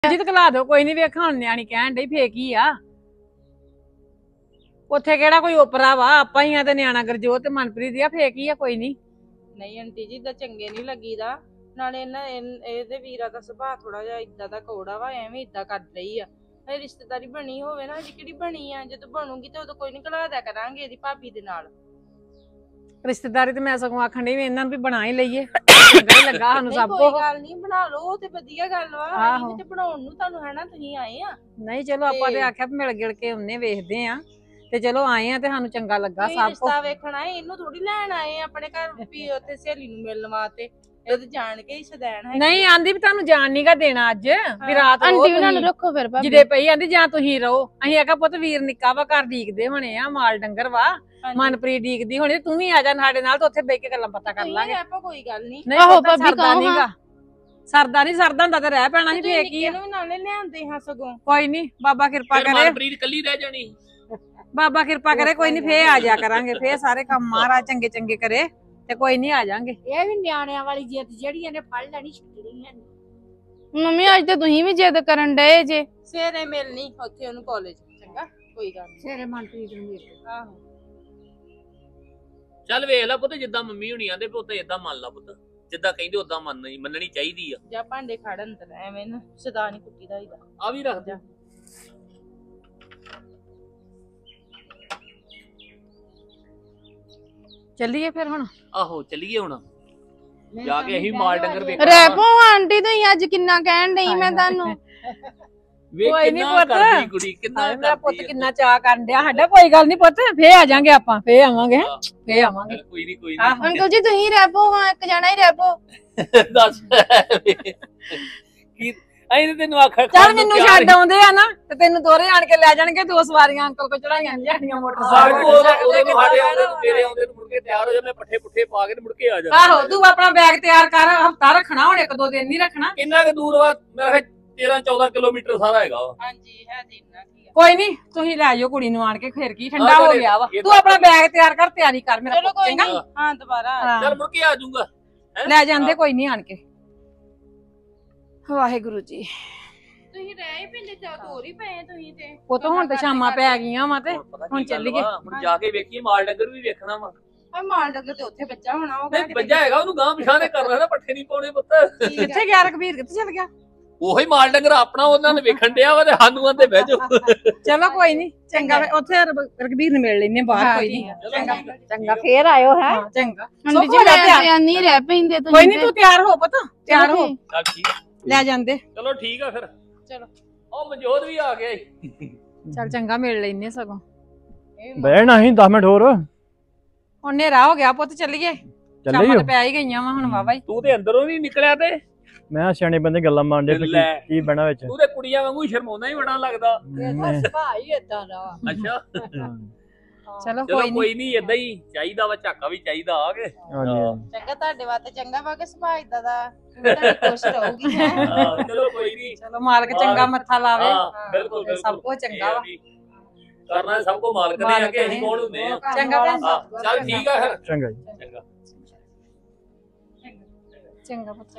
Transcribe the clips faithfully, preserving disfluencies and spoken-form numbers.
ਜਿੱਤ ਕਲਾ ਦੋ ਕੋਈ ਨਹੀਂ ਵੇਖਾਂ ਹੁਣ ਨਿਆਣੀ ਕਹਿਣ ਡਈ ਫੇਕ ਹੀ ਆ ਉੱਥੇ ਕਿਹੜਾ ਕੋਈ ਓਪਰਾ ਵਾ ਆਪਾਂ ਹੀ ਆ ਤੇ ਨਿਆਣਾ ਗਰਜੋਤ ਤੇ ਮਨਪ੍ਰੀਤ ਆ ਫੇਕ ਹੀ ਆ ਕੋਈ ਨਹੀਂ ਨਹੀਂ ਆਂਟੀ ਜੀ ਦਾ ਚੰਗੇ ਨਹੀਂ ਲੱਗੀਦਾ ਨਾਲੇ ਇਹਨਾਂ ਇਹਦੇ ਵੀਰਾ ਦਾ ਸੁਭਾਅ ਥੋੜਾ ਜਿਹਾ ਇਦਾਂ ਦਾ ਕੌੜਾ ਵਾ ਐਵੇਂ ਇਦਾਂ ਕਰ ਰਹੀ ਆ ਇਹ ਰਿਸ਼ਤੇਦਾਰੀ ਬਣੀ ਹੋਵੇ ਨਾ ਜੀ ਕਿਹੜੀ ਬਣੀ ਆ ਜਦੋਂ ਬਣੂਗੀ ਤੇ ਉਦੋਂ ਕੋਈ ਨਹੀਂ ਘਲਾ ਦਿਆ ਕਰਾਂਗੇ ਇਹਦੀ ਭਾਬੀ ਦੇ ਨਾਲ ਰਿਸ਼ਤੇਦਾਰੀ ਤੇ ਮੈਂ ਸਗੋਂ ਆਖਣ ਡਈ ਵੀ ਇਹਨਾਂ ਨੂੰ ਵੀ ਬਣਾ ਹੀ ਲਈਏ ਚੰਗਾ ਹੀ ਲੱਗਾ ਸਾਨੂੰ ਸਭ ਕੋਈ ਕੋ ਗੱਲ ਨਹੀਂ ਬਣਾ ਲਓ ਤੇ ਵਧੀਆ ਗੱਲ ਵਾ ਅਸੀਂ ਤੇ ਬਣਾਉਣ ਨੂੰ ਤੁਹਾਨੂੰ ਹੈ ਨਾ ਤੁਸੀਂ ਆਏ ਆ ਨਹੀਂ ਚਲੋ ਆਪਾਂ ਤੇ ਆਖਿਆ ਮਿਲ ਗਿਲ ਕੇ ਉਹਨੇ ਵੇਖਦੇ ਆ ਤੇ ਚਲੋ ਆਏ ਆ ਤੇ ਸਾਨੂੰ ਚੰਗਾ ਲੱਗਾ ਸਭ ਕੋ ਰਿਸ਼ਤਾ ਵੇਖਣ ਆਏ ਇਹਨੂੰ ਥੋੜੀ ਲੈਣ ਆਏ ਆਪਣੇ ਘਰ ਵੀ ਉੱਥੇ ਸਹੇਲੀ ਨੂੰ ਮਿਲਣ ਵਾਸਤੇ ਇਹ ਤੇ ਜਾਣ ਕੇ ਹੀ ਸਦੈਣ ਹੈ ਨਹੀਂ ਆਂਦੀ ਵੀ ਤੁਹਾਨੂੰ ਜਾਣ ਨੀਗਾ ਦੇਣਾ ਅੱਜ ਵੀ ਰਾਤ ਆਂਟੀ ਉਹਨਾਂ ਨੂੰ ਰੱਖੋ ਫਿਰ ਭਾਬੀ ਜਿਹਦੇ ਪਈ ਆਂਦੀ ਜਾਂ ਤੁਸੀਂ ਰਹੋ ਅਸੀਂ ਆਖਿਆ ਪੁੱਤ ਵੀਰ ਨਿੱਕਾ ਵਾ ਘਰ ਡੀਕਦੇ ਹੋਣੇ ਆ ਮਾਲ ਡੰਗਰ ਵਾ ਮਨਪ੍ਰੀਤ ਡੀਕਦੀ ਹੋਣੀ ਤੂੰ ਵੀ ਆ ਜਾ ਸਾਡੇ ਨਾਲ ਤੇ ਉੱਥੇ ਬਹਿ ਕੇ ਗੱਲਾਂ ਪਤਾ ਕਰ ਲਾਂਗੇ ਆਪਾਂ ਕੋਈ ਗੱਲ ਨਹੀਂ ਨਹੀਂ ਆਹੋ ਭਾਬੀ ਕਹੋ ਸਰਦਾ ਨਹੀਂ ਸਰਦਾ ਹੁੰਦਾ ਤੇ ਰਹਿ ਪੈਣਾ ਸੀ ਫੇਕ ਹੀ ਇਹਨੂੰ ਵੀ ਨਾਲੇ ਲਿਆਉਂਦੇ ਹਾਂ ਸਗੋਂ ਕੋਈ ਨਹੀਂ ਬਾਬਾ ਕਿਰਪਾ ਕਰੇ ਮਨਪ੍ਰੀਤ ਕੱਲੀ ਰਹਿ ਜਾਣੀ ਬਾਬਾ ਕਿਰਪਾ ਕਰੇ ਕੋਈ ਨਹੀਂ ਫੇਰ ਆ ਜਾ ਕਰਾਂਗੇ ਫੇਰ ਸਾਰੇ ਕੰਮ ਮਹਾਰਾਜ ਚੰਗੇ ਚੰਗੇ ਕਰੇ ਤੇ ਕੋਈ ਨਹੀਂ ਆ ਜਾਾਂਗੇ ਇਹ ਵੀ ਨਿਆਣਿਆਂ ਵਾਲੀ ਜਿੱਦ ਜਿਹੜੀ ਇਹਨੇ ਫੜ ਲੈਣੀ ਛੱਡਣੀ ਹੈ ਮੰਮੀ ਅੱਜ ਤੇ ਤੁਸੀਂ ਵੀ ਜਿੱਦ ਕਰਨ ਡਏ ਜੇ ਸਵੇਰੇ ਮਿਲਣੀ ਉੱਥੇ ਉਹਨੂੰ ਕਾਲਜ ਚੰਗਾ ਕੋਈ ਗੱਲ ਨਹੀਂ ਸਵੇਰੇ ਮਨਪ੍ਰੀਤ ਨੂੰ ਮਿਲ ਆਹੋ ਚੱਲ ਵੇਖ ਲੈ ਪੁੱਤ ਜਿੱਦਾਂ ਮੰਮੀ ਹੁਣੀ ਆਂਦੇ ਪੁੱਤ ਏਦਾਂ ਮੰਨ ਲਾ ਪੁੱਤ ਜਿੱਦਾਂ ਕਹਿੰਦੇ ਉਦਾਂ ਮੰਨਣੀ ਮੰਨਣੀ ਚਾਹੀਦੀ ਆ ਜਾਂ ਭਾਂਡੇ ਖੜ ਅੰਦਰ ਐਵੇਂ ਨਾ ਸਦਾ ਨਹੀਂ ਕੁੱਟੀ ਦਾ ਹੀਦਾ ਆ ਵੀ ਰੱਖ ਜਾ ਚੱਲੀਏ ਫਿਰ ਹੁਣ ਆਹੋ ਚੱਲੀਏ ਹੁਣ ਜਾ ਕੇ ਅਸੀਂ ਮਾਲ ਡੰਗਰ ਵੇਖਣਾ ਰੈਪੋ ਆਂਟੀ ਤੁਸੀਂ ਅੱਜ ਕਿੰਨਾ ਕਹਿਣ ਡਈ ਮੈਂ ਤੁਹਾਨੂੰ ਵੇਖ ਕਿੰਨਾ ਕਰਦੀ ਕੁੜੀ ਕਿੰਨਾ ਮੇਰਾ ਪੁੱਤ ਕਿੰਨਾ ਚਾਹ ਕਰਨ ਡਿਆ ਸਾਡਾ ਕੋਈ ਗੱਲ ਨਹੀਂ ਪੁੱਤ ਫੇਰ ਆ ਜਾਾਂਗੇ ਆਪਾਂ ਫੇਰ ਆਵਾਂਗੇ ਫੇਰ ਆਵਾਂਗੇ ਕੋਈ ਨਹੀਂ ਕੋਈ ਨਹੀਂ ਅੰਕਲ ਜੀ ਤੁਸੀਂ ਰੈਪੋ ਹਾਂ ਇੱਕ ਜਣਾ ਹੀ ਰੈਪੋ ਦੱਸ ਕੀ ਐਂ ਤੈਨੂੰ ਆਖਿਆ ਚੱਲ ਮੈਨੂੰ ਛੱਡ ਆਉਂਦੇ ਆ ਨਾ ਤੇ ਤੈਨੂੰ ਦੋਰੇ ਆਣ ਕੇ ਲੈ ਜਾਣਗੇ ਦੋ ਸਵਾਰੀਆਂ ਅੰਕਲ ਕੋ ਚੜਾਈਆਂ ਜਾਣੀਆਂ ਮੋਟਰਸਾਈਕਲ ਤੇਰੇ ਆਉਂਦੇ ਨੂੰ ਮੁੜ ਕੇ ਤਿਆਰ ਹੋ ਜਾ ਮੈਂ ਪੱਠੇ ਪੁੱਠੇ ਪਾ ਕੇ ਮੁੜ ਕੇ ਆ ਜਾ ਆਹੋ ਤੂੰ ਆਪਣਾ ਬੈਗ ਤਿਆਰ ਕਰ ਹਫਤਾ ਰੱਖਣਾ ਹੁਣ ਇੱਕ ਦੋ ਦਿਨ ਨਹੀਂ ਰੱਖਣਾ ਕਿੰਨਾ ਕੁ ਦੂਰ ਵਾ ਮੈਂ ਕਿਹਾ ਤੇਰਾਂ ਚੌਦਾਂ ਕਿਲੋਮੀਟਰ ਸਾਰਾ ਹੈਗਾ ਵਾ ਹਾਂਜੀ ਹੈ ਜੀ ਇੰਨਾ ਕੀ ਆ ਕੋਈ ਨਹੀਂ ਤੁਸੀਂ ਲੈ ਜਾਓ ਕੁੜੀ ਨੂੰ ਆਣ ਕੇ ਫੇਰ ਕੀ ਠੰਡਾ ਹੋ ਗਿਆ ਵਾ ਤੂੰ ਆਪਣਾ ਬੈਗ ਤਿਆਰ ਕਰ ਤਿਆਰੀ ਕਰ ਮੇਰਾ ਚਲੋ ਕੋਈ ਚੰਗਾ ਨਹੀਂ ਹਾਂ ਦੁਬਾਰਾ ਚੱਲ ਮੁੜ ਕੇ ਆ ਜਾਊਗਾ ਲੈ ਜਾਂਦੇ ਕੋਈ ਨਹੀਂ ਆਣ ਕੇ ਵਾਹਿਗੁਰੂ ਜੀ ਤੁਸੀਂ ਰਹਿ ਹੀ ਪਿੰਡ ਚ ਤੋਰ ਹੀ ਪਏ ਤੁਸੀਂ ਤੇ ਉਹ ਤਾਂ ਹੁਣ ਤੇ ਸ਼ਾਮਾਂ ਪੈ ਗਈਆਂ ਵਾ ਤੇ ਹੁਣ ਚੱਲੀਏ ਹੁਣ ਜਾ ਕੇ ਵੇਖੀਏ ਮਾਲ ਡੰਗਰ ਵੀ ਵੇਖਣਾ ਵਾ ਆ ਮਾਲ ਡੰਗਰ ਤੇ ਉੱਥੇ ਬੱਚਾ ਹੋਣਾ ਉਹ ਨਹੀਂ ਬੱਜਾ ਹੈਗਾ ਉਹਨੂੰ ਗਾਂ ਪਿਛਾਂ ਦੇ ਕਰਨਾ ਨਾ ਪੱਠੇ ਨਹੀਂ ਪਾਉਣੇ ਪੁੱਤ ਕਿੱਥੇ ਗਿਆ ਰਕਬੀਰ ਕਿੱਥੇ ਚਲ ਗਿਆ ਉਹੀ ਮਾਲ ਡੰਗਰ ਆਪਣਾ ਉਹਨਾਂ ਨੇ ਵੇਖਣ ਡਿਆ ਵਾ ਤੇ ਸਾਨੂੰ ਆਂਦੇ ਬਹਿ ਜਾਓ ਚਲੋ ਕੋਈ ਨਹੀਂ ਚੰਗਾ ਉੱਥੇ ਰਕਬੀਰ ਨੂੰ ਮਿਲ ਲੈਨੇ ਬਾਹਰ ਕੋਈ ਨਹੀਂ ਚੰਗਾ ਚੰਗਾ ਫੇਰ ਆਇਓ ਹੈ ਚੰਗਾ ਆਂਟੀ ਜੀ ਮੈਂ ਨਹੀਂ ਰਹਿ ਪੈਂਦੇ ਤੁਸੀਂ ਕੋਈ ਨਹੀਂ ਤੂੰ ਤਿਆਰ ਹੋ ਪੁੱਤ ਤਿਆਰ ਹੋ ਚੱਲ ਠੀਕ ਲੈ ਜਾਂਦੇ ਚਲੋ ਠੀਕ ਆ ਫਿਰ ਚਲੋ ਉਹ ਮਨਜੋਤ ਵੀ ਆ ਗਿਆ ਚੱਲ ਚੰਗਾ ਮਿਲ ਲੈਨੇ ਸਗੋਂ ਬਹਿਣਾ ਹੀ ਦਸ ਮਿੰਟ ਹੋਰ ਹੁਣ ਹਨੇਰਾ ਹੋ ਗਿਆ ਪੁੱਤ ਚੱਲੀਏ ਚੱਲੇ ਸ਼ਾਮਾਂ ਤੇ ਪੈ ਹੀ ਗਈਆਂ ਵਾ ਹੁਣ ਵਾਵਾ ਹੀ ਤੂੰ ਤੇ ਅੰਦਰੋਂ ਨਹੀਂ ਨਿਕਲਿਆ ਤੇ ਮੈਂ ਸਿਆਣੇ ਬੰਦੇ ਗੱਲਾਂ ਮਾਰਦੇ ਪਏ ਕੀ ਬਣਾ ਵਿੱਚ ਤੂੰ ਤੇ ਕੁੜੀਆਂ ਵਾਂਗੂ ਸ਼ਰਮਾਉਂਦਾ ਹੀ ਬੜਾ ਲੱਗਦਾ ਭਾਈ ਏਦਾਂ ਦਾ ਅੱਛਾ ਚਲੋ ਚਲੋ ਕੋਈ ਨਹੀਂ ਕੋਈ ਨਹੀਂ ਏਦਾਂ ਹੀ ਚਾਹੀਦਾ ਵਾ ਝਾਕਾ ਵੀ ਚਾਹੀਦਾ ਆ ਕੇ ਚੰਗਾ ਤੁਹਾਡੇ ਵਾਸਤੇ ਚੰਗਾ ਵਾ ਕਿ ਸੁਭਾਅ ਇਦਾਂ ਦਾ ਤੁਹਾਡੀ ਖੁਸ਼ ਰਹੂਗੀ ਹੈ ਚਲੋ ਕੋਈ ਨਹੀਂ ਚਲੋ ਮਾਲਕ ਚੰਗਾ ਮੱਥਾ ਲਾਵੇ ਬਿਲਕੁਲ ਬਿਲਕੁਲ ਸਭ ਕੁਝ ਚੰਗਾ ਵਾ ਕਰਨਾ ਸਭ ਕੋ ਮਾਲਕ ਨੇ ਆ ਕੇ ਅਸੀਂ ਕੌਣ ਹੁੰਦੇ ਆ ਚੰਗਾ ਭੈਣ ਚੱਲ ਠੀਕ ਆ ਫਿਰ ਚੰਗਾ ਜੀ ਚੰਗਾ ਚੰਗਾ ਪੁੱਤ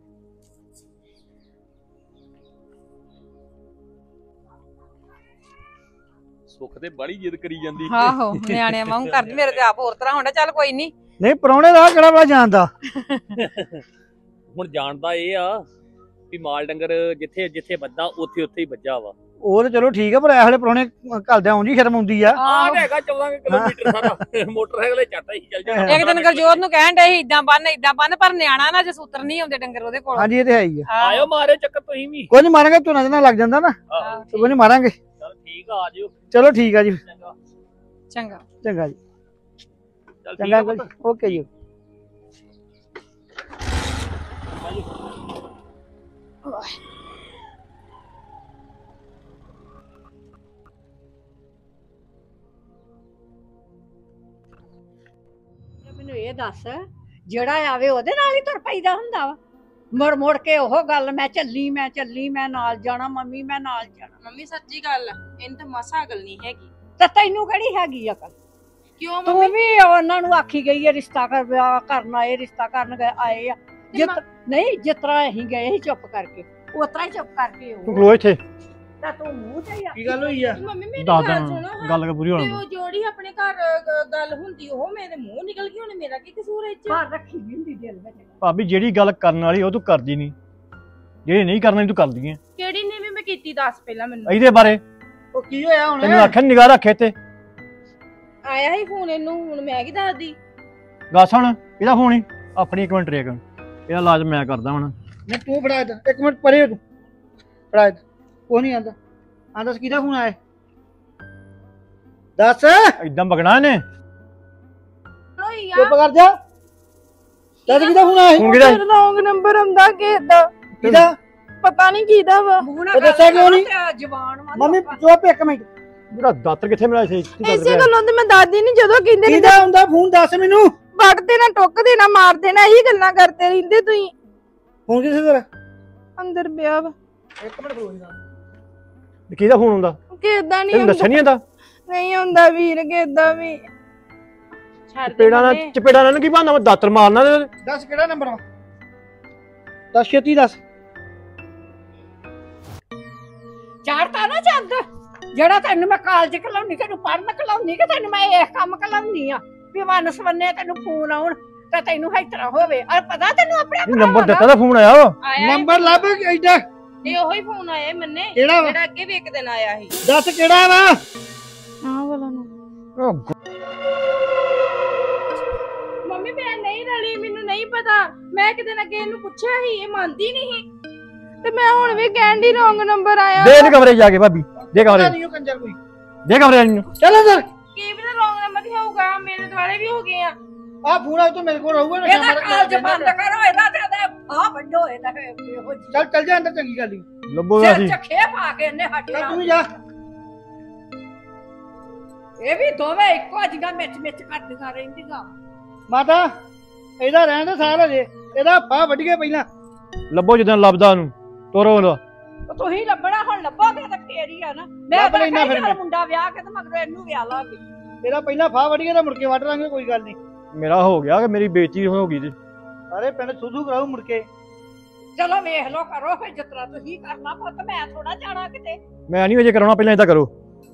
ਸੁੱਖ ਤੇ ਬੜੀ ਜਿੱਦ ਕਰੀ ਜਾਂਦੀ ਆਹੋ ਨਿਆਣਿਆਂ ਵਾਂਗ ਕਰਦੀ ਮੇਰੇ ਤੇ ਆਪ ਹੋਰ ਤਰ੍ਹਾਂ ਹੁੰਦਾ ਚੱਲ ਕੋਈ ਨਹੀਂ ਨਹੀਂ ਪਰੌਣੇ ਦਾ ਕਿਹੜਾ ਬੜਾ ਜਾਣਦਾ ਹੁਣ ਜਾਣਦਾ ਇਹ ਆ ਵੀ ਮਾਲ ਡੰਗਰ ਜਿੱਥੇ ਜਿੱਥੇ ਵੱਜਾ ਉੱਥੇ ਉੱਥੇ ਹੀ ਵੱਜਾ ਵਾ ਉਹ ਤੇ ਚਲੋ ਠੀਕ ਆ ਪਰ ਇਹ ਵੇਲੇ ਪਰੌਣੇ ਘਲਦਿਆਂ ਉਂਝ ਹੀ ਸ਼ਰਮ ਆਉਂਦੀ ਆ ਆਹ ਹੈਗਾ ਚੌਦਾਂ ਕਿਲੋਮੀਟਰ ਸਾਰਾ ਮੋਟਰਸਾਈਕਲ ਤੇ ਚੱਟਾ ਹੀ ਚੱਲ ਜਾਣਾ ਇੱਕ ਦਿਨ ਗਰਜੋਤ ਨੂੰ ਕਹਿਣ ਡੇ ਇਦਾਂ ਬੰਨ ਇਦਾਂ ਬੰਨ ਪਰ ਨਿਆਣਾ ਨਾ ਜੇ ਸੂਤਰ ਨਹੀਂ ਆਉਂਦੇ ਡੰਗਰ ਉਹਦੇ ਕੋਲ ਹਾਂਜੀ ਇਹ ਤੇ ਹੈ ਹੀ ਆ ਆਇਓ ਮਾਰੇ ਚੱਕਰ ਤੁਸੀਂ ਵੀ ਕੋਈ ਨਹੀਂ ਮਾਰਾਂਗੇ ਧੁਨਾ ਜਨਾ ਲੱਗ ਜਾਂਦਾ ਨਾ ਕੋਈ ਨਹੀਂ ਮਾਰਾਂਗੇ ਚਲ ਠੀਕ ਆ ਆ ਜਿਓ ਚਲੋ ਠੀਕ ਆ ਜੀ ਚੰਗਾ ਚੰਗਾ ਚੰਗਾ ਜੀ ਚਲ ਚੰਗਾ ਓਕੇ ਜੀ ਮੈਨੂੰ ਇਹ ਦੱਸ ਜਿਹੜਾ ਆਵੇ ਉਹਦੇ ਨਾਲ ਹੀ ਤੁਰ ਪਈਦਾ ਹੁੰਦਾ ਵਾ ਮੁੜ ਮੁੜ ਕੇ ਉਹ ਗੱਲ ਮੈਂ ਚੱਲੀ ਮੈਂ ਚੱਲੀ ਮੈਂ ਨਾਲ ਜਾਣਾ ਮੰਮੀ ਮੈਂ ਨਾਲ ਜਾਣਾ ਮੰਮੀ ਸੱਚੀ ਗੱਲ ਇਹਨੂੰ ਤਾਂ ਮਸਾ ਅਕਲ ਨਹੀਂ ਹੈਗੀ ਤੇ ਤੈਨੂੰ ਕਿਹੜੀ ਹੈਗੀ ਅਕਲ ਕਿਉਂ ਤੂੰ ਵੀ ਉਹਨਾਂ ਨੂੰ ਆਖੀ ਗਈ ਹੈ ਰਿਸ਼ਤਾ ਕਰ ਵਿਆਹ ਕਰਨਾ ਇਹ ਰਿਸ਼ਤਾ ਕਰਨ ਗਏ ਆਏ ਆ ਜਿਤ ਨਹੀਂ ਜਿਸ ਤਰ੍ਹਾਂ ਅਸੀਂ ਗਏ ਸੀ ਚੁੱਪ ਕਰਕੇ ਉਤਰਾ ਹੀ ਚੁੱਪ ਕਰਕੇ ਤੂੰ ਉਹ ਖਲੋ ਇੱਥੇ ਤਾਂ ਤੂੰ ਮੂੰਹ ਤੇ ਆ ਕੀ ਗੱਲ ਹੋਈ ਆ ਮੰਮੀ ਮੇਰੀ ਦੱਸ ਗੱਲ ਦੇਣਾ ਸੁਣੋ ਹਾਂ। ਗੱਲ ਕਿ ਪੂਰੀ ਤੇ ਹੋਣੀ ਉਹ ਜੋੜੀ ਆਪਣੇ ਘਰ ਗ- ਗੱਲ ਹੁੰਦੀ ਉਹ ਮੇਰੇ ਮੂੰਹ ਨਿਕਲ ਗਈ ਹੁਣ ਮੇਰਾ ਕੀ ਕਸੂਰ ਹੈ ਇਹ ਚ ਬਾਹਰ ਰੱਖੀ ਦੀ ਹੁੰਦੀ ਦਿਲ ਵਿੱਚ ਭਾਬੀ ਜਿਹੜੀ ਗੱਲ ਕਰਨ ਵਾਲੀ ਉਹ ਤੂੰ ਕਰਦੀ ਨਹੀਂ ਜਿਹੜੀ ਨਹੀਂ ਕਰਨੀ ਤੂੰ ਕਰਦੀ ਹੈ ਕਿਹੜੀ ਨੇ ਵੀ ਮੈਂ ਕੀਤੀ ਦੱਸ ਪਹਿਲਾਂ ਮੈਨੂੰ ਇਹਦੇ ਬਾਰੇ ਉਹ ਕੀ ਹੋਇਆ ਹੁਣ ਤੈਨੂੰ ਆਖਿਆ ਨਿਗਾਹ ਰੱਖੇ ਤੇ ਆਇਆ ਹੀ ਫੋਨ ਇਹਨੂੰ ਹੁਣ ਮੈਂ ਕੀ ਦੱਸਦੀ ਦੱਸ ਹੁਣ ਇਹਦਾ ਫੋਨ ਹੀ ਆਪਣੀ ਇੱਕ ਮਿੰਟ ਰੇਕ ਇਹਦਾ ਇਲਾਜ ਮੈਂ ਕਰਦਾ ਹੁਣ ਨਹੀਂ ਤੂੰ ਫੜਾ ਇੱਧਰ ਇੱਕ ਮਿੰਟ ਪਰੇ ਹੋ ਤੂੰ ਫੜਾ ਇੱਧਰ ਉਹ ਨਹੀਂ ਆਂਦਾ ਆਂਦਾ ਕਿਹਦਾ ਫੋਨ ਆਇਆ ਦੱਸ ਏਦਾਂ ਬਗਣਾ ਇਹਨੇ ਹੋਈ ਆ ਚੁੱਪ ਕਰ ਜਾ ਦੱਸ ਕਿਹਦਾ ਫੋਨ ਆਇਆ ਫੋਨ ਕਿਹਦਾ ਸੀ? ਰੌਂਗ ਨੰਬਰ ਆਉਂਦਾ ਕਿਹਦਾ ਕਿਹਦਾ ਪਤਾ ਨਹੀਂ ਕਿਹਦਾ ਵਾ ਮੂੰਹ ਨਾ ਉਹ ਦੱਸਿਆ ਕਿਉਂ ਨਹੀਂ? ਜਵਾਨ ਵਾ ਮੰਮੀ ਲੋਕਾਂ ਚੁੱਪ ਇੱਕ ਮਿੰਟ ਮੇਰਾ ਦਾਤਰ ਕਿੱਥੇ ਮਿਲਿਆ ਸੀ ਕੀ ਇਸੇ ਦਾਤਰ ਗੱਲੋਂ ਤੇ ਮੈਂ ਦਾਦੀ ਨਹੀਂ ਜਦੋਂ ਕਹਿੰਦੇ ਨੇ ਕਿਹਦਾ ਹੁੰਦਾ ਫੋਨ ਦੱਸ ਮੈਨੂੰ ਵੱਢ ਦੇਣਾ ਟੁੱਕ ਦੇਣਾ ਮਾਰ ਦੇਣਾ ਇਹੀ ਗੱਲਾਂ ਕਰਦੇ ਰਹਿੰਦੇ ਤੁਸੀਂ ਫੋਨ ਕਿੱਥੇ ਤੇਰਾ ਅੰਦਰ ਪਿਆ ਵਾ ਇੱਕ ਮਿੰਟ ਖਲੋ ਜਾ ਕਿਹਦਾ ਫੋਨ ਹੁੰਦਾ ਕਿਦਾਂ ਨਹੀਂ ਤੈਨੂੰ ਦੱਸਿਆ ਨਹੀਂ ਆਂਦਾ ਨਹੀਂ ਹੁੰਦਾ ਵੀਰ ਕਿਦਾਂ ਵੀ ਛੱਡ ਦੇ ਚਪੇੜਾ ਨਾਲ ਮੰਮੀ। ਚਪੇੜਾ ਨਾਲ ਕੀ ਬਹਾਨਾ ਮੈਂ ਦਾਤਰ ਮਾਰਨਾ ਤੇ ਦੱਸ ਕਿਹੜਾ ਨੰਬਰ ਵਾ ਦੱਸ ਛੇਤੀ ਦੱਸ ਚਾੜਤਾ ਨਾ ਚੰਦ ਜਿਹੜਾ ਤੈਨੂੰ ਮੈਂ ਕਾਲਜ ਕਲਾਉਣੀ ਤੈਨੂੰ ਪੜਨ ਕਲਾਉਣੀ ਕਿ ਤੈਨੂੰ ਮੈਂ ਇਹ ਕੰਮ ਕਲਾਉਣੀ ਆ ਵੀ ਵਨ ਸਵੰਨੇ ਤੈਨੂੰ ਫੋਨ ਆਉਣ ਤਾਂ ਤੈਨੂੰ ਇਸ ਤਰ੍ਹਾਂ ਹੋਵੇ ਔਰ ਪਤਾ ਤੈਨੂੰ ਆਪਣੇ ਨੰਬਰ ਦਿੱਤਾ ਤਾਂ ਫੋਨ ਆਇਆ ਵਾ ਆਇਆ ਨੰਬਰ ਲੱਭ ਐਡਾ ਨਹੀਂ ਉਹੀ ਫੋਨ ਆਇਆ ਮੰਨੇ ਕਿਹੜਾ ਵਾ ਜਿਹੜਾ ਅੱਗੇ ਵੀ ਇੱਕ ਦਿਨ ਆਇਆ ਸੀ ਦੱਸ ਕਿਹੜਾ ਵਾ ਆਹ ਵਾਲਾ ਨੂੰ ਮੰਮੀ ਮੈਂ ਨਹੀਂ ਰਲੀ ਮੈਨੂੰ ਨਹੀਂ ਪਤਾ ਮੈਂ ਕਿਤੇ ਅੱਗੇ ਇਹਨੂੰ ਪੁੱਛਿਆ ਸੀ ਇਹ ਮੰਨਦੀ ਨਹੀਂ ਤੇ ਮੈਂ ਹੁਣ ਵੀ ਕਹਿਣ ਦੀ ਰੌਂਗ ਨੰਬਰ ਆਇਆ ਦੇ ਇਹਨੂੰ ਕਮਰੇ 'ਚ ਜਾ ਕੇ ਭਾਬੀ ਦੇ ਕਮਰੇ 'ਚ। ਨਹੀਂ ਉਹ ਕੰਜਰ ਕੋਈ ਦੇ ਕਮਰੇ ਨੂੰ ਚੱਲ ਅੰਦਰ ਕੀ ਵੀ ਰੌਂਗ ਨੰਬਰ ਹੀ ਹੋਊਗਾ ਮੇਰੇ ਦੁਆਲੇ ਵੀ ਹੋ ਗਏ ਆ ਆ ਫੋਨ ਆ ਤੂੰ ਮੇਰੇ ਕੋਲ ਰਹੂਗਾ ਨਾ ਇਹਦਾ ਸ਼ਾਮ ਕਾਲਜ ਤੱਕ ਬੰਦ ਕਰੋ ਇਹਦਾ ਤੇ ਇਹਦਾ ਆ ਵੱਡੋ ਇਹਦਾ ਇਹੋ ਜੀ ਚੱਲ ਚੱਲ ਜਾ ਅੰਦਰ ਚੰਗੀ ਗੱਲ ਹੀ ਲੱਭੋ ਦਾ ਸਿਰ ਸੀ ਚੱਖੇ ਪਾ ਕੇ ਇਹਨੇ ਸਾਡੇ ਚੱਲ ਨਾਲ ਤੂੰ ਵੀ ਜਾ ਇਹ ਵੀ ਦੋਵੇਂ ਇੱਕੋ ਜਿਹਾ ਮਿੱਚ ਮਿੱਚ ਕਰਦੀਆਂ ਰਹਿੰਦੀਆਂ ਮਾਤਾ ਇਹਦਾ ਰਹਿਣ ਦੇ ਸਾਰ ਹਜੇ ਇਹਦਾ ਫਾ ਵੱਢ ਗਿਆ ਪਹਿਲਾਂ ਲੱਭੋ ਜਦੋਂ ਲੱਭਦਾ ਉਹਨੂੰ ਤੋਰੋ ਉਹਦਾ ਤੁਸੀਂ ਲੱਭਣਾ ਹੁਣ ਲੱਭੋਗੇ ਤਾਂ ਫੇਰ ਹੀ ਆ ਨਾ ਮੈਂ ਲੱਭ ਤਾਂ ਲੈਣਾ ਫਿਰ ਕਹਿੰਦਾ ਮੈਂ। ਮੁੰਡਾ ਵਿਆਹ ਕੇ ਤੇ ਮਗਰੋਂ ਇਹਨੂੰ ਵਿਆਹ ਲਾਂਗੇ ਇਹਦਾ ਪਹਿਲਾਂ ਫਾ ਵੱਢ ਗਿਆ ਤਾਂ ਮੁੜ ਕੇ ਵੱਢ ਲਾਂਗੇ ਕੋਈ ਗੱਲ ਨਹੀਂ ਮੇਰਾ ਹੋ ਗਿਆ ਕਿ ਮੇਰੀ ਬੇਇੱਜ਼ਤੀ ਹੋ ਗਈ ਤੇ ਸਾਰੇ ਪਿੰਡ ਸੁਧੂ ਕਰਾਉ ਮੁੜ ਕੇ ਚਲੋ ਵੇਖ ਲਓ ਕਰੋ ਫਿਰ ਜਿਸ ਤਰ੍ਹਾਂ ਤੁਸੀਂ ਕਰਨਾ ਪੁੱਤ ਮੈਂ ਥੋੜਾ ਜਾਣਾ ਕਿਤੇ ਮੈਂ ਨਹੀਂ ਅਜੇ ਕਰਾਉਣਾ ਪਹਿਲਾਂ ਇਹ ਤਾਂ ਕਰੋ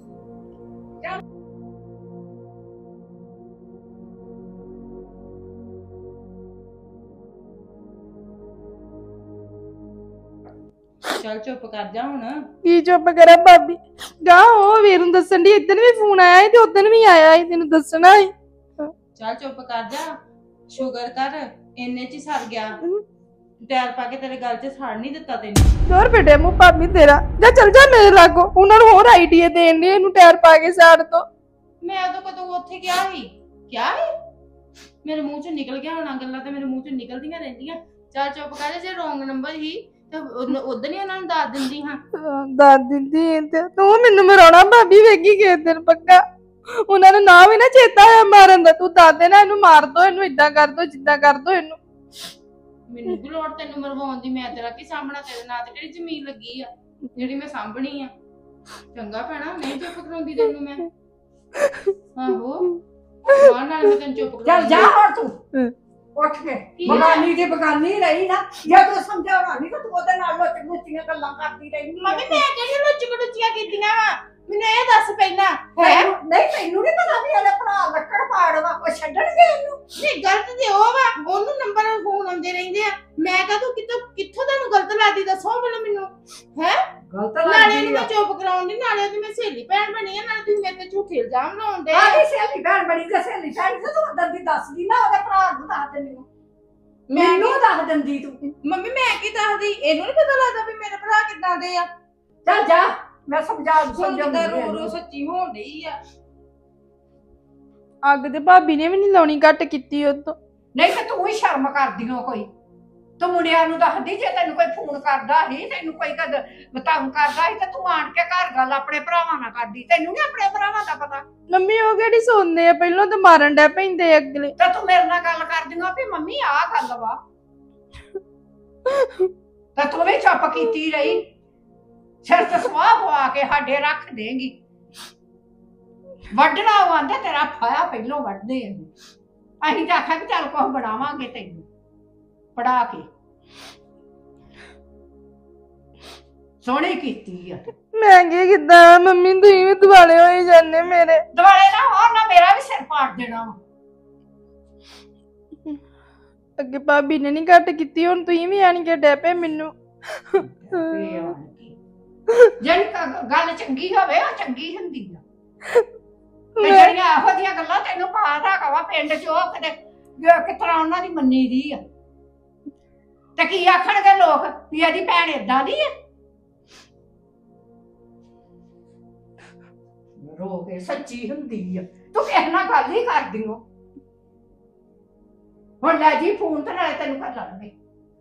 ਚੱਲ ਚੁੱਪ ਕਰ ਜਾ ਹੁਣ ਕੀ ਚੁੱਪ ਕਰਾਂ ਭਾਬੀ ਗਾ ਉਹ ਵੀਰ ਨੂੰ ਦੱਸਣ ਦੀ ਇਦਨ ਵੀ ਫੋਨ ਆਇਆ ਸੀ ਤੇ ਉਦਨ ਵੀ ਆਇਆ ਸੀ ਤੈਨੂੰ ਦੱਸਣਾ ਸੀ ਚੱਲ ਚੁੱਪ ਕਰ ਜਾ ਸ਼ੁਗਰ ਕਰ ਇੰਨੇ ਚ ਹੀ ਸਰ ਗਿਆ ਟੈਰ ਪਾ ਕੇ ਤੇਰੇ ਗੱਲ 'ਚ ਸੜ ਨਹੀਂ ਦਿੱਤਾ ਤੈਨੂੰ ਦੋਰ ਬੇਟੇ ਮੂੰਹ ਭਾਬੀ ਤੇਰਾ ਜਾ ਚੱਲ ਜਾ ਮੇਰੇ ਲਾਗੋ ਉਹਨਾਂ ਨੂੰ ਹੋਰ ਆਈਡੀਆ ਦੇਣ ਦੀ ਇਹਨੂੰ ਟਾਇਰ ਪਾ ਕੇ ਸਾੜ ਤੋਂ ਮੈਂ ਉਦੋਂ ਕਦੋਂ ਉੱਥੇ ਗਿਆ ਸੀ ਕਿਆ ਸੀ ਮੇਰੇ ਮੂੰਹ ਚੋਂ ਨਿਕਲ ਗਿਆ ਹੁਣ ਗੱਲਾਂ ਤੇ ਮੇਰੇ ਮੂੰਹ ਚੋਂ ਨਿਕਲਦੀਆਂ ਰਹਿੰਦੀਆਂ ਚੱਲ ਚੁੱਪ ਕਰ ਜਾ ਜੇ ਰੋਂਗ ਨੰਬਰ ਹੀ ਤੇ ਉਦੋਂ ਹੀ ਉਹਨਾਂ ਨੂੰ ਦੱਸ ਦਿੰਦੀ ਹਾਂ ਦੱਸ ਦਿੰਦੀ ਤੇ ਤੂੰ ਮੈਨੂੰ ਮਰਾਉਣਾ ਭਾਬੀ ਵੇਗੀ ਕਿਸੇ ਦਿਨ ਪੱਕਾ ਉਹਨਾਂ ਨੂੰ ਨਾ ਵੀ ਨਾ ਚੇਤਾ ਹੋਇਆ ਮਾਰਨ ਦਾ ਤੂੰ ਦੱਸ ਦੇ ਨਾ ਇਹਨੂੰ ਮਾਰ ਦੋ ਇਹਨੂੰ ਇਦਾਂ ਕਰ ਦੋ ਜਿੱਦਾਂ ਕਰ ਦੋ ਇਹਨੂੰ ਮੈਨੂੰ ਵੀ ਲੋੜ ਤੈਨੂੰ ਮਰਵਾਉਣ ਦੀ ਮੈਂ ਤੇਰਾ ਕੀ ਸਾਹਮਣਾ ਤੇਰੇ ਨਾਲ ਤੇ ਕਿਹੜੀ ਜ਼ਮੀਨ ਲੱਗੀ ਆ ਜਿਹੜੀ ਮੈਂ ਸਾਂਭਣੀ ਆ ਚੰਗਾ ਭੈਣਾ ਨਹੀਂ ਚੁੱਪ ਕਰਾਉਂਦੀ ਤੈਨੂੰ ਮੈਂ ਆਹੋ ਮਾਂ ਨਾਲ ਮੈਂ ਤੈਨੂੰ ਚੁੱਪ ਚੱਲ ਜਾ ਕਰਾਉਂਦੀ ਹੁਣ ਤੂੰ ਉੱਠ ਕੇ ਕੀ ਆ? ਬਗਾਨੀ ਦੀ ਬਗਾਨੀ ਰਹੀ ਨਾ ਜੇ ਤੂੰ ਸਮਝਾਉਣਾ ਨਹੀਂ ਤਾਂ ਤੂੰ ਉਹਦੇ ਨਾਲ ਲੁੱਚ ਮੁੱਚੀਆਂ ਗੱਲਾਂ ਕਰਦੀ ਰਹਿੰਦੀ ਮੰਮੀ ਮੈਂ ਕਿਹੜੀ ਲੁੱਚ ਕੜੁੱਚੀਆਂ ਕੀਤੀਆਂ ਵਾ ਮੈਨੂੰ ਇਹ ਦੱਸ ਪਹਿਲਾਂ ਹੈ ਤੈਨੂੰ- ਨਹੀਂ ਤੈਨੂੰ ਨਹੀਂ ਪਤਾ ਵੀ ਇਹਦੇ ਭਰਾ ਲੱਕੜ ਪਾੜਵਾ ਉਹ ਛੱਡਣਗੇ ਇਹਨੂੰ ਨਹੀਂ ਗਲਤ ਤੇ ਉਹ ਵਾ ਉਹਨੂੰ ਨੰਬਰ ਫੋਨ ਆਉਂਦੇ ਰਹਿੰਦੇ ਆ ਮੈਂ ਕਹਾਂ ਤੂੰ ਕਿੱਥੋਂ ਕਿੱਥੋਂ ਤੁਹਾਨੂੰ ਗਲਤ ਲੱਗਦੀ ਦੱਸੋ ਮੈਨੂੰ ਮੈਨੂੰ ਹੈ ਗਲਤ ਨਾਲੇ ਉਹਨੂੰ ਮੈਂ ਚੁੱਪ ਕਰਾਉਣ ਦੀ ਨਾਲੇ ਉਹਦੀ ਮੈਂ ਸਹੇਲੀ ਭੈਣ ਬਣੀ ਆ ਨਾਲੇ ਤੁਸੀਂ ਮੇਰੇ ਤੇ ਝੂਠੇ ਇਲਜ਼ਾਮ ਲਾਉਂਦੇ ਆ ਆਹੀ ਸਹੇਲੀ ਭੈਣ ਬਣੀ ਤੇ ਸਹੇਲੀ ਭੈਣ ਤੇ ਤੂੰ ਅੰਦਰ ਦੀ ਦੱਸਦੀ ਨਾ ਉਹਦੇ ਭਰਾ ਨੂੰ ਦੱਸ ਦਿੰਦੀ ਨੂੰ ਮੈਨੂੰ ਦੱਸ ਦਿੰਦੀ ਤੂੰ ਮੰਮੀ ਮੈਂ ਕੀ ਦੱਸਦੀ ਇਹਨੂੰ ਨਹੀਂ ਪਤਾ ਲੱਗਦਾ ਵੀ ਮੇਰੇ ਭਰਾ ਕਿੱਦਾਂ ਦੇ ਆ ਚੱਲ ਜਾ ਮੈਂ ਸਮਝਾ ਹੁਣ ਕਿੱਦਾਂ ਸਮਝਾਉਂਦੀ ਰੋ ਰੋ ਇਹਨੂੰ। ਸੱਚੀ ਹੋਣ ਡਈ ਆ ਅੱਗ ਤੇ ਭਾਬੀ ਨੇ ਵੀ ਨਹੀਂ ਲਾਉਣੀ ਘੱਟ ਕੀਤੀ ਉਹ ਤੋਂ ਨਹੀਂ ਤੇ ਤੂੰ ਹੀ ਸ਼ਰਮ ਕਰਦੀ ਹੋ ਕੋਈ ਤੂੰ ਮੁੰਡਿਆਂ ਨੂੰ ਦੱਸਦੀ ਜੇ ਤੈਨੂੰ ਕੋਈ ਫੋਨ ਕਰਦਾ ਸੀ ਤੈਨੂੰ ਕੋਈ ਕਦ ਬਤਾਉਂ ਕਰਦਾ ਸੀ ਤੇ ਤੂੰ ਆਣ ਕੇ ਘਰ ਗੱਲ ਆਪਣੇ ਭਰਾਵਾਂ ਨਾਲ ਕਰਦੀ ਤੈਨੂੰ ਨਹੀਂ ਆਪਣੇ ਭਰਾਵਾਂ ਦਾ ਪਤਾ ਮੰਮੀ ਉਹ ਕਿਹੜੀ ਸੁਣਦੇ ਆ ਪਹਿਲਾਂ ਤਾਂ ਮਾਰਨ ਡੈ ਪੈਂਦੇ ਆ ਅਗਲੇ ਤੇ ਤੂੰ ਮੇਰੇ ਨਾਲ ਗੱਲ ਕਰਦੀਆਂ ਵੀ ਮੰਮੀ ਆਹ ਗੱਲ ਵਾ ਤੇ ਤੂੰ ਵੀ ਚੁੱਪ ਕੀਤੀ ਰਹੀ ਸਿਰ ਤੇ ਸਵਾਹ ਪਵਾ ਕੇ ਸਾਡੇ ਰੱਖ ਦੇਂਗੀ ਵੱਢਣਾ ਉਹ ਆਂਦੇ ਤੇਰਾ ਫਾਇਆ ਪਹਿਲੋਂ ਵੱਢਦੇ ਆ ਅਸੀਂ ਤਾਂ ਆਖਿਆ ਵੀ ਚੱਲ ਕੁਛ ਬਣਾਵਾਂਗੇ ਤੈਨੂੰ ਪੜਾ ਕੇ ਸੋਹਣੀ ਕੀਤੀ ਆ ਮੈਂ ਕੀ ਕਿੱਦਾਂ ਮੰਮੀ ਤੁਸੀਂ ਵੀ ਦੁਆਲੇ ਹੋਈ ਜਾਂਦੇ ਮੇਰੇ। ਦੁਆਲੇ ਨਾ ਹੋਰ ਨਾ ਮੇਰਾ ਵੀ ਸਿਰ ਪਾੜ ਦੇਣਾ ਵਾ। ਅੱਗੇ ਭਾਬੀ ਨੇ ਨਹੀਂ ਘੱਟ ਕੀਤੀ, ਹੁਣ ਤੁਸੀਂ ਵੀ ਆਣ ਕੇ ਡੈ ਪਏ ਮੈਨੂੰ। ਜਿਹੜੀ ਕ- ਗੱਲ ਚੰਗੀ ਹੋਵੇ ਉਹ ਚੰਗੀ ਹੁੰਦੀ ਆ ਤੇ ਜਿਹੜੀਆਂ ਇਹੋ ਜਿਹੀਆਂ ਗੱਲਾਂ ਤੈਨੂੰ ਪਤਾ ਹੈਗਾ ਪਿੰਡ ਚ ਉਹ ਕਿਤੇ ਕਿਸ ਤਰ੍ਹਾਂ ਉਹਨਾਂ ਦੀ ਮੰਨੀ ਦੀ ਆ ਤੇ ਕੀ ਆਖਣਗੇ ਲੋਕ ਵੀ ਇਹਦੀ ਭੈਣ ਏਦਾਂ ਦੀ ਆ। ਰੋ ਕੇ ਸੱਚੀ ਹੁੰਦੀ ਆ, ਤੂੰ ਕਿਸੇ ਨਾਲ ਗੱਲ ਹੀ ਕਰਦੀ ਹੋ। ਹੁਣ ਲੈ ਜੀ ਫੋਨ ਤੇ ਨਾਲੇ ਤੈਨੂੰ ਕਰ ਲਾਂਗੇ।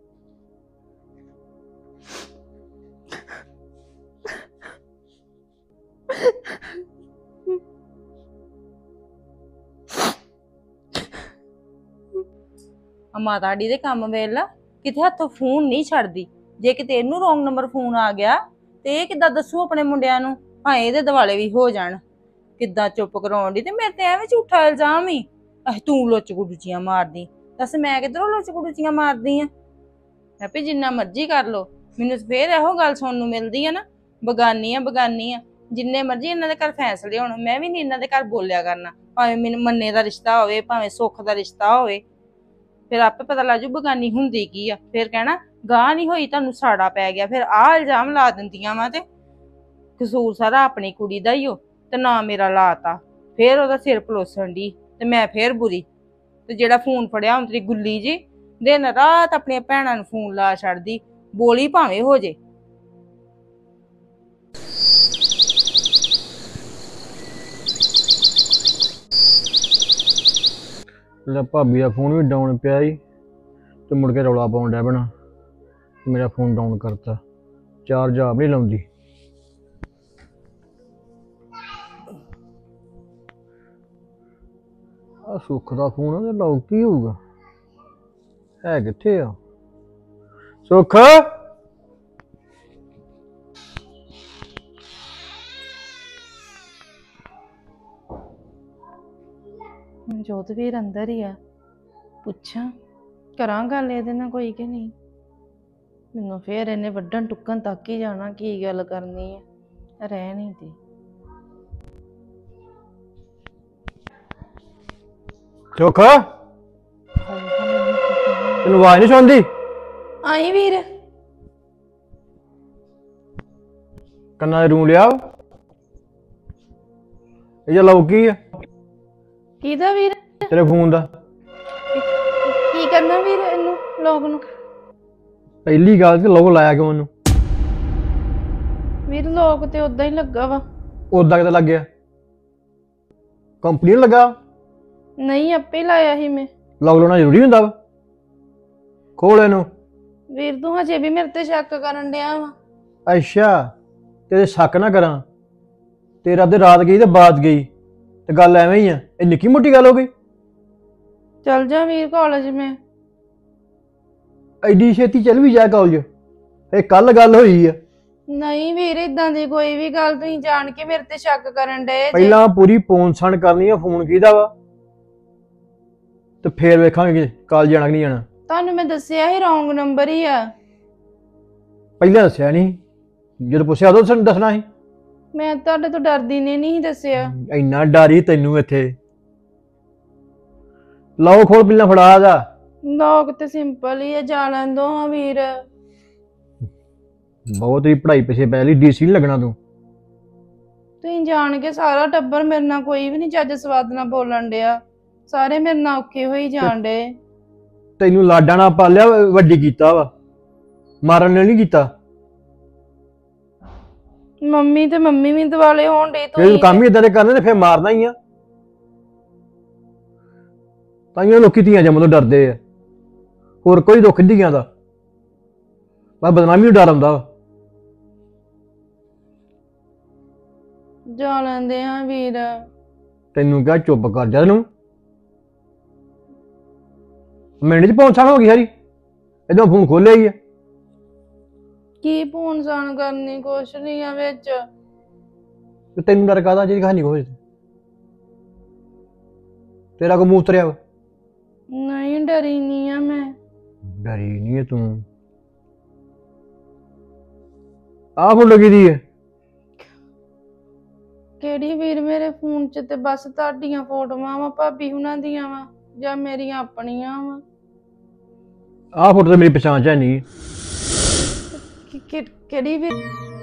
ਮਾਤਾ ਡੀ ਦੇ ਕੰਮ ਵੇਲਾ ਕਿਤੇ ਹੱਥੋਂ ਫੋਨ ਨਹੀਂ ਛੱਡਦੀ। ਜੇ ਕਿਤੇ ਇਹਨੂੰ ਰੋਂਗ ਨੰਬਰ ਫੋਨ ਆ ਗਿਆ ਤੇ ਇਹ ਕਿੱਦਾਂ ਦੱਸੂ ਆਪਣੇ ਮੁੰਡਿਆਂ ਨੂੰ, ਭਾਵੇਂ ਇਹਦੇ ਦਿਵਾਲੇ ਵੀ ਹੋ ਜਾਣ। ਕਿੱਦਾਂ ਚੁੱਪ ਕਰਾਉਣ ਦੀ ਤੇ ਮੇਰੇ ਤੇ ਐਵੇਂ ਝੂਠਾ ਇਲਜ਼ਾਮ ਹੀ ਅਹ ਤੂੰ ਲੁੱਚ ਗੁੱਡੂਚੀਆਂ ਮਾਰਦੀ। ਦੱਸ ਮੈਂ ਕਿੱਧਰੋਂ ਲੁੱਚ ਗੁੱਡੂਚੀਆਂ ਮਾਰਦੀ ਆ? ਆਪੇ ਜਿੰਨਾ ਮਰਜ਼ੀ ਕਰ ਲੋ, ਮੈਨੂੰ ਫੇਰ ਇਹੋ ਗੱਲ ਸੁਣਨ ਨੂੰ ਮਿਲਦੀ ਆ ਨਾ, ਬਗਾਨੀ ਆ ਬਗਾਨੀ ਆ। ਜਿੰਨੇ ਮਰਜ਼ੀ ਇਹਨਾਂ ਦੇ ਘਰ ਫੈਸਲੇ ਹੋਣ, ਮੈਂ ਵੀ ਨਹੀਂ ਇਹਨਾਂ ਦੇ ਘਰ ਬੋਲਿਆ ਕਰਨਾ, ਭਾਵੇਂ ਮੈਨੂੰ ਮੰਨੇ ਦਾ ਰਿਸ਼ਤਾ ਹੋਵੇ ਭਾਵੇਂ ਸੁੱਖ ਦਾ ਰਿਸ਼ਤਾ ਹੋਵੇ। ਫਿਰ ਆਪੇ ਪਤਾ ਲੱਗ ਜੂ ਬਗਾਨੀ ਹੁੰਦੀ ਕੀ ਆ। ਫਿਰ ਕਹਿਣਾ ਗਾਹ ਨਹੀਂ ਹੋਈ ਤੁਹਾਨੂੰ ਸਾੜਾ ਪੈ ਗਿਆ। ਫਿਰ ਆਹ ਇਲਜ਼ਾਮ ਲਾ ਦਿੰਦੀਆਂ ਵਾ ਤੇ ਕਸੂਰ ਸਾਰਾ ਆਪਣੀ ਕੁੜੀ ਦਾ ਹੀ ਹੋ ਤੇ ਨਾ ਮੇਰਾ ਲਾਤਾ। ਫਿਰ ਉਹਦਾ ਸਿਰ ਪਲੋਸਣ ਦੀ ਤੇ ਮੈਂ ਫੇਰ ਬੁਰੀ। ਤੇ ਜਿਹੜਾ ਫੋਨ ਫੜਿਆ ਹੁਣ ਤੇਰੀ ਗੁੱਲੀ ਜੀ ਦਿਨ ਰਾਤ ਆਪਣੀਆਂ ਭੈਣਾਂ ਨੂੰ ਫੋਨ ਲਾ ਛੱਡਦੀ, ਬੋਲੀ ਭਾਵੇਂ ਹੋ ਜੇ। ਲੈ ਭਾਬੀ ਦਾ ਫੋਨ ਵੀ ਡਾਊਨ ਪਿਆ ਸੀ ਤੇ ਮੁੜ ਕੇ ਰੌਲਾ ਪਾਉਣ ਡਿਆ ਪੈਣਾ, ਮੇਰਾ ਫੋਨ ਡਾਊਨ ਕਰਤਾ, ਚਾਰਜ ਆਪ ਨਹੀਂ ਲਾਉਂਦੀ। ਆ ਸੁੱਖ ਦਾ ਫੋਨ ਆ ਤੇ ਲੌਕ ਕੀ ਹੋਊਗਾ, ਹੈ ਕਿੱਥੇ ਆ ਸੁੱਖ? ਜੋਤ ਵੀਰ ਅੰਦਰ ਹੀ ਆ, ਪੁੱਛਾਂ ਕਰਾਂ ਗੱਲ ਇਹਦੇ ਨਾਲ ਕੋਈ ਕਿ ਨਹੀਂ। ਮੈਨੂੰ ਫੇਰ ਇਹਨੇ ਵੱਢਣ ਟੁੱਕਣ ਤੱਕ ਹੀ ਜਾਣਾ, ਕੀ ਗੱਲ ਕਰਨੀ ਹੈ ਰਹਿ ਨਹੀਂ ਦੀ। ਸੁੱਖ ਤੈਨੂੰ ਆਵਾਜ਼ ਨਹੀਂ ਸੁਣਦੀ? ਆਈ ਵੀਰ ਕੰਨਾਂ ਦੇ ਰੂ ਲਿਆ ਇਹ ਜਾਂ ਲੌਕ ਕੀ ਆ ਕਿਹਦਾ ਵੀਰ? ਤੇਰੇ ਫੋਨ ਦਾ। ਕੀ ਕਰਨਾ ਵੀਰ ਇਹਨੂੰ ਲੋਕ ਨੂੰ? ਪਹਿਲੀ ਗੱਲ ਤੇ ਲੋਕ ਲਾਇਆ ਕਿਉਂ ਉਹਨੂੰ? ਵੀਰ ਲੋਕ ਤੇ ਉਦਾਂ ਹੀ ਲੱਗਾ ਵਾ। ਉਦਾਂ ਕਿਤੇ ਲੱਗ ਗਿਆ? ਕੰਪਨੀ ਨੂੰ ਲੱਗਾ? ਨਹੀਂ ਆਪੇ ਲਾਇਆ ਸੀ ਮੈਂ। ਲੋਕ ਲਾਉਣਾ ਜ਼ਰੂਰੀ ਹੁੰਦਾ ਵਾ? ਖੋਲ ਇਹਨੂੰ। ਵੀਰ ਤੂੰ ਹਜੇ ਵੀ ਮੇਰੇ ਤੇ ਸ਼ੱਕ ਕਰਨ ਡਿਆ ਵਾ? ਅੱਛਾ ਤੇਰੇ ਸ਼ੱਕ ਨਾ ਕਰਾਂ, ਤੇਰਾ ਤੇ ਰਾਤ ਗਈ ਤੇ ਬਾਤ ਗਈ ਤੇ ਗੱਲ ਐਵੇਂ ਹੀ ਆ। ਇਹ ਨਿੱਕੀ ਮੋਟੀ ਗੱਲ ਹੋ ਗਈ? ਚੱਲ ਜਾ ਵੀਰ ਕਾਲਜ ਮੈਂ। ਐਡੀ ਛੇਤੀ ਚੱਲ ਵੀ ਜਾ ਕਾਲਜ? ਇਹ ਕੱਲ ਗੱਲ ਹੋਈ ਆ। ਨਹੀਂ ਵੀਰ ਇਦਾਂ ਦੀ ਕੋਈ ਵੀ ਗੱਲ ਤੁਸੀਂ ਜਾਣ ਕੇ ਮੇਰੇ ਤੇ ਸ਼ੱਕ ਕਰਨ ਡਏ। ਪਹਿਲਾਂ ਪੂਰੀ ਪੌਂਛਣ ਕਰਨੀ ਆ ਫੋਨ ਕਿਹਦਾ ਵਾ ਤੇ ਫੇਰ ਵੇਖਾਂਗੇ ਕਾਲਜ ਜਾਣਾ ਕਿ ਨਹੀਂ ਜਾਣਾ। ਤੁਹਾਨੂੰ ਮੈਂ ਦੱਸਿਆ ਸੀ ਰੌਂਗ ਨੰਬਰ ਹੀ ਆ। ਪਹਿਲਾਂ ਦੱਸਿਆ ਨਹੀਂ, ਜਦੋਂ ਪੁੱਛਿਆ ਉਦੋਂ ਸਾਨੂੰ ਦੱਸਣਾ ਸੀ। ਮੈਂ ਤੁਹਾਡੇ ਤੋਂ ਡਰਦੀ ਨੇ ਨਹੀਂ ਦੱਸਿਆ। ਇੰਨਾ ਡਰੀ ਤੈਨੂੰ ਇੱਥੇ? ਲਓ ਖੋਲ ਪਹਿਲਾਂ ਫੜਾ ਜਾ। ਲੋਕ ਤੇ ਸਿੰਪਲ ਹੀ ਆ, ਜਾ ਲੈਂਦੋ ਹਾਂ ਵੀਰ। ਬਹੁਤ ਹੀ ਪੜ੍ਹਾਈ ਪਿੱਛੇ ਪੈ ਲਈ, ਡੀਸੀ ਨਹੀਂ ਲੱਗਣਾ ਤੂੰ। ਤੁਸੀਂ ਜਾਣ ਕੇ ਸਾਰਾ ਟੱਬਰ ਮੇਰੇ ਨਾਲ ਕੋਈ ਵੀ ਨਹੀਂ ਚੱਜ ਸਵਾਦ ਨਾਲ ਬੋਲਣ ਡਿਆ, ਸਾਰੇ ਮੇਰੇ ਨਾਲ ਔਖੇ ਹੋਈ ਜਾਣ ਡੇ। ਤੈਨੂੰ ਲਾਡਾ ਨਾਲ ਪਾਲਿਆ, ਵੱਡੀ ਕੀਤਾ ਵਾ, ਮਾਰਨ ਨੇ ਨਹੀਂ ਕੀਤਾ। ਮੰਮੀ ਤੇ ਮੰਮੀ ਵੀ ਦਿਵਾਲੇ ਹੋਣ ਡੇ। ਤੂੰ ਕੰਮ ਹੀ ਇਦਾਂ ਦੇ ਕਰਨੇ ਤੇ ਫਿਰ ਮਾਰਨਾ ਹੀ ਆ। ਤਾਈਆਂ ਲੋਕੀ ਧੀਆਂ ਜੰਮਣ ਤੋਂ ਡਰਦੇ ਆ, ਹੋਰ ਕੋਈ ਦੁੱਖ ਨਹੀਂ ਧੀਆਂ ਦਾ, ਬਸ ਬਦਨਾਮੀ ਨੂੰ ਡਰ ਆਉਂਦਾ ਵਾ। ਜਾ ਲੈਂਦੇ ਹਾਂ ਵੀਰ। ਤੈਨੂੰ ਕਿਹਾ ਚੁੱਪ ਕਰ ਜਾ, ਤੈਨੂੰ ਮਿੰਟ ਚ ਪਹੁੰਚਣ ਹੋ ਗਈ ਸਾਰੀ। ਇਦੋਂ ਫੋਨ ਖੋਲਿਆ ਹੀ ਆ। ਕੀ ਫੋਨ ਸਾਨ ਕਰਨੀ, ਕੁਛ ਨਹੀਂ ਆ ਵਿੱਚ। ਤੇ ਤੈਨੂੰ ਡਰ ਕਾਹਦਾ ਜਿਹੜੀ ਕਹਾਣੀ ਹੋਵੇ? ਤੇਰਾ ਕੋ ਮੂੰਹ ਉਤਰਿਆ ਵਾ? ਨਹੀਂ ਡਰੀ ਨਹੀਂ ਆ ਮੈਂ। ਡਰੀ ਨਹੀਂ ਹੈ ਤੂੰ? ਆਹ ਫੋਟੋ ਕਿਹਦੀ ਹੈ? ਕਿਹੜੀ ਵੀਰ ਮੇਰੇ ਫੋਨ 'ਚ ਤੇ ਬਸ ਤੁਹਾਡੀਆਂ ਫੋਟੋਆਂ ਵਾ ਭਾਬੀ ਹੁਣਾਂ ਦੀਆਂ ਵਾ ਜਾਂ ਮੇਰੀਆਂ ਆਪਣੀਆਂ ਵਾ। ਆਹ ਫੋਟੋ ਤਾਂ ਮੇਰੀ ਪਛਾਣ ਚ ਹੈ ਨਹੀਂ। ਕਿ- ਕਿ- ਕਿਹੜੀ ਵੀਰ